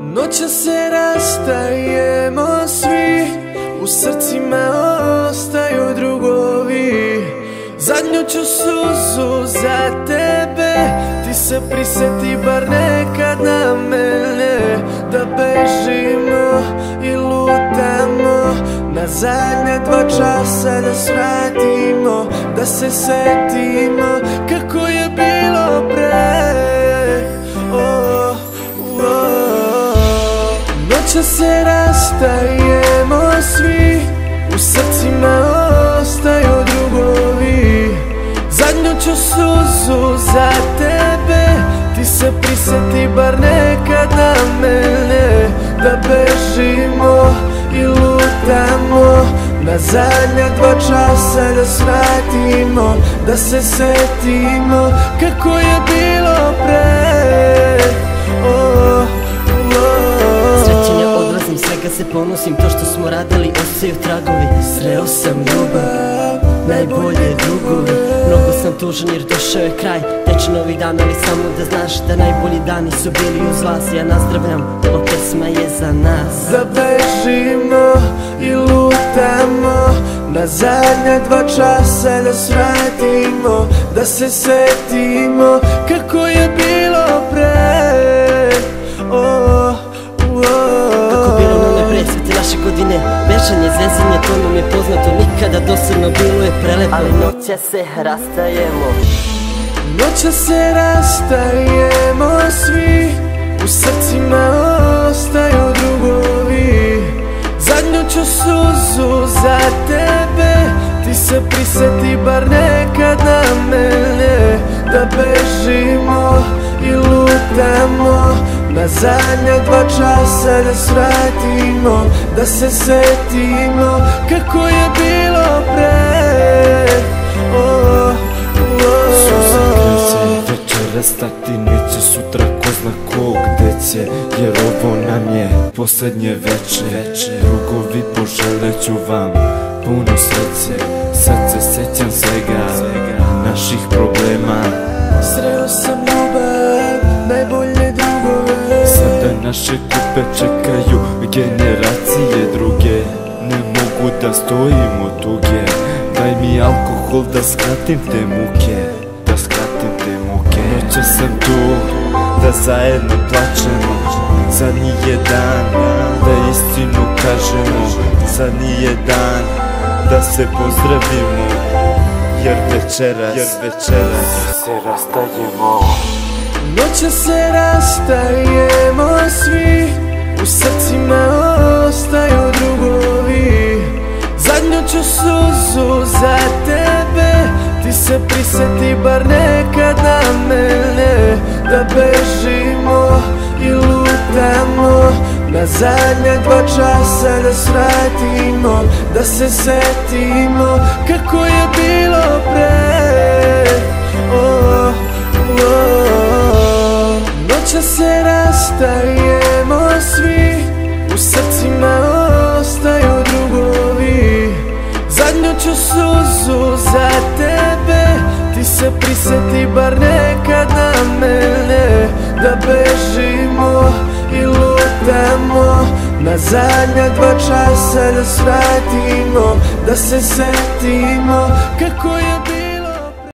Noća se rastajemo svi, u srcima ostaju drugovi. Zadnju ću suzu za tebe, ti se prisjeti bar nekad na mene. Da bežimo i lutamo, na zadnja 2 časa da svratimo, da se setimo kako je bilo pre. Noća se rastajemo svi, u srcima ostaju drugovi. Zadnju ću suzu za tebe, ti se prisjeti bar nekad na mene. Da bežimo i lutamo, na zadnja 2 časa da svratimo, da se setimo kako je bilo pre. Svega se ponosim, to što smo radili ostaju tragovi. Sreo sam ljubav, najbolje drugovi. Mnogo sam tužan jer došao je kraj, teče novi dan, ali samo da znaš da najbolji dani su bili uz vas. Ja nazdravljam, ova pesma je za nas. Da bežimo i lutamo, na zadnja 2 časa da svratimo, da se setimo kako je bilo pre. Godine, mešanje, zezanje, to nam je poznato, nikada dosadno, bilo je prelepo. Ali noća se rastajemo. Noća se rastajemo svi, u srcima ostaju drugovi. Zadnju ću suzu za tebe, ti se prisjeti bar nekad na mene. Da bežimo i lutamo, na zadnja 2 časa da svratimo, da se setimo kako je bilo pre. Suza kreće, večera stati neće, sutra ko zna ko gde će, jer ovo nam je poslednje veče. Drugovi, poželeću vam puno sreće, sad se sećam svega naših problema. Sreo sam ljubav, najbolje drugove. Sada naše kupe čekaju generacije druge, ne mogu da stojim od tuge. Daj mi alkohol da skratim te muke, da skratim te muke. Noća sam tu da zajedno plačemo, zadnji je dan da istinu kažemo. Zadnji je dan da se pozdravimo, jer večeras se rastajemo. Noća se rastajemo svi, u srcima ostaju drugovi. Zadnju ću suzu za tebe, ti se prisjeti bar nekad na mene. Da bežimo i lutamo, na zadnja 2 časa da svratimo, da se setimo kako je bilo pre. Noća se rastajemo svi, u srcima ostaju drugovi. Zadnju ću suzu za tebe, ti se prisjeti bar nekad na mene. Da bežimo i lutamo, na zadnja 2 časa da svratimo, da se setimo kako je